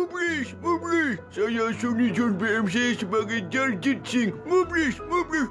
Mublis, Mublis. Saya Sony John BMC sebagai Jarjit Singh. Mublis, Mublis.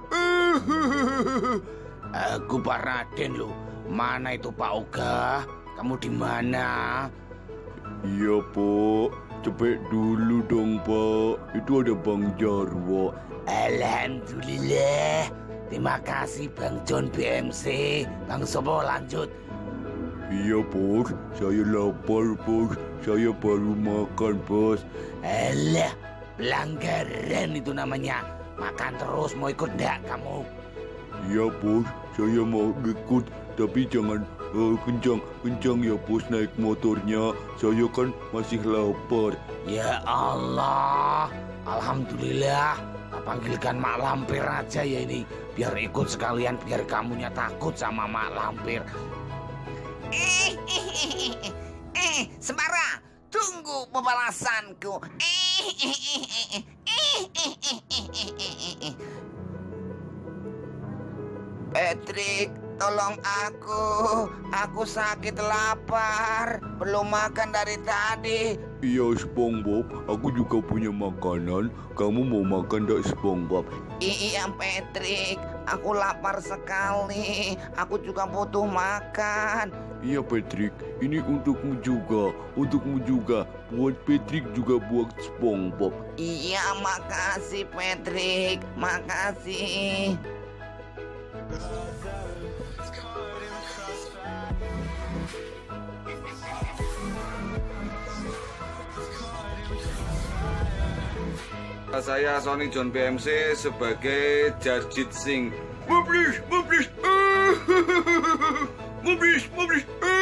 Aku Pak Raden loh. Mana itu Pak Oga? Kamu di mana? Iya, Pak. Cepet dulu dong, Pak. Itu ada Bang Jarwo. Alhamdulillah. Terima kasih Bang John BMC. Bang Sopo lanjut. Iya, Bos. Saya lapar, Bos. Saya baru makan, Bos. Alah, pelanggaran itu namanya. Makan terus, mau ikut enggak kamu? Iya, Bos. Saya mau ikut. Tapi jangan kencang-kencang ya, Bos, naik motornya. Saya kan masih lapar. Ya Allah. Alhamdulillah. Tak panggilkan Mak Lampir aja ya ini. Biar ikut sekalian, biar kamunya takut sama Mak Lampir. Sembara, tunggu pembalasanku. Patrick, tolong aku sakit lapar, belum makan dari tadi. Iya, SpongeBob, aku juga punya makanan. Kamu mau makan tak, SpongeBob? Iya Patrick, aku lapar sekali. Aku juga butuh makan. Iya, Patrick, ini untukmu juga. Untukmu juga. Buat Patrick juga buat SpongeBob. Iya, makasih Patrick, makasih. Saya Sony John BMC sebagai Jarjit Singh. Mublis, Mublis. Mublis, Mublis.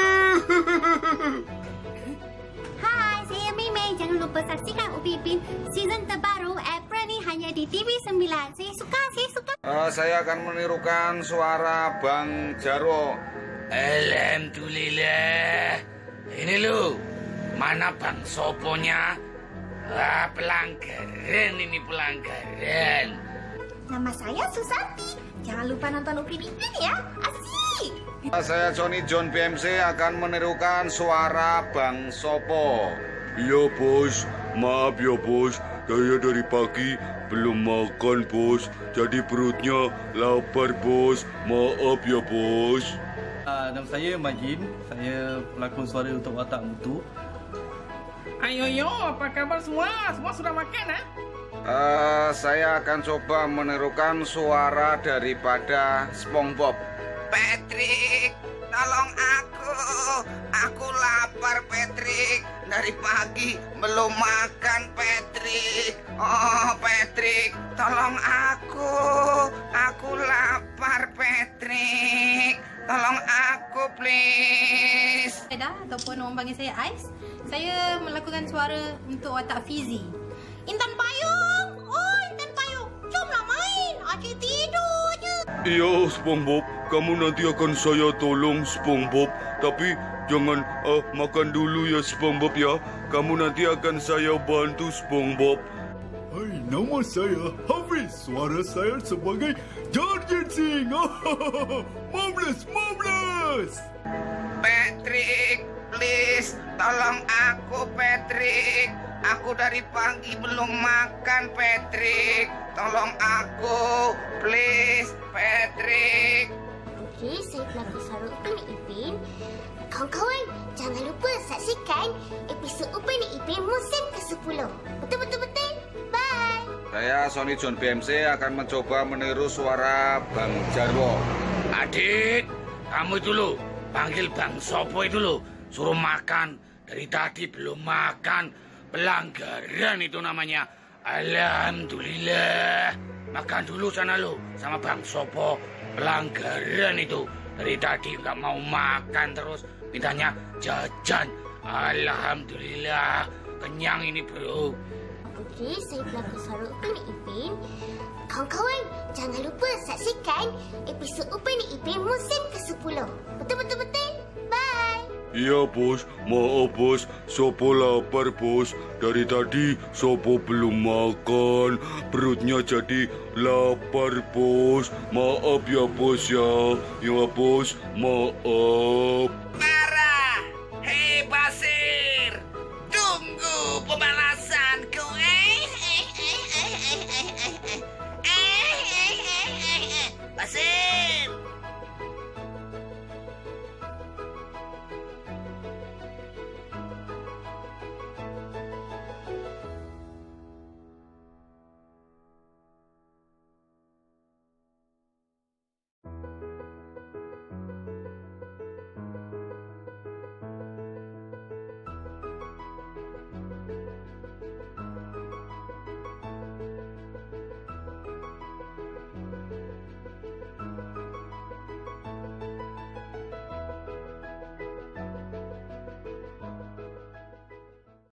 Hai, saya Mei. Jangan lupa saksikan Upin Ipin season terbaru April ni hanya di TV9. Saya suka. Saya akan menirukan suara Bang Jarwo. Alhamdulillah. Ini lu, mana Bang Soponya? Pelanggaran ini, pelanggaran. Nama saya Susanti. Jangan lupa nonton Upin Ipin ya. Asik. Saya Sony John BMC akan menirukan suara Bang Sopo. Iya, Bos. Maaf ya, Bos. Saya dari pagi belum makan, Bos. Jadi perutnya lapar, Bos. Maaf ya, Bos. Nama saya Majin. Saya pelakon suara untuk Watak Mutu. Ayo, apa kabar semua? Semua sudah makan, ha? Saya akan coba menirukan suara daripada SpongeBob. Patrick, tolong aku. Aku lapar, Patrick. Dari pagi belum makan, Patrick. Oh, Patrick, tolong aku. Aku lapar, Patrick. Tolong aku, please. Dah, ataupun orang panggil saya Ais. Saya melakukan suara untuk Watak Fizi. Intan Payung! Oh, Intan Payung! Jomlah main! Asyik tidur je. Iya, SpongeBob. Kamu nanti akan saya tolong, SpongeBob. Tapi jangan makan dulu ya, SpongeBob ya. Kamu nanti akan saya bantu, SpongeBob. Hai, nama saya Hafiz. Suara saya sebagai Jarjit Singh. Marvelous. Patrick, please, tolong aku, Patrick. Aku dari pagi belum makan, Patrick. Tolong aku, please, Patrick. Okey, saya pelakon suara Upin Ipin. Kawan-kawan, jangan lupa saksikan episod Upin Ipin musim ke-10. Betul? Bye! Saya Sony John BMC akan mencoba meniru suara Bang Jarwo. Adik, kamu itu loh, panggil Bang Sopo itu loh. Suruh makan, dari tadi belum makan. Pelanggaran itu namanya. Alhamdulillah. Makan dulu sana lo, sama Bang Sopo. Pelanggaran itu. Dari tadi nggak mau makan terus. Mintanya jajan. Alhamdulillah. Kenyang ini, bro. Okey, saya pelakon suara Upin Ipin. Kawan-kawan, jangan lupa saksikan episod Upin Ipin musim ke-10. Betul? Bye! Iya, Bos. Maaf, Bos. Sopo lapar, Bos. Dari tadi Sopo belum makan. Perutnya jadi lapar, Bos. Maaf ya, Bos ya. Ya, Bos. Maaf.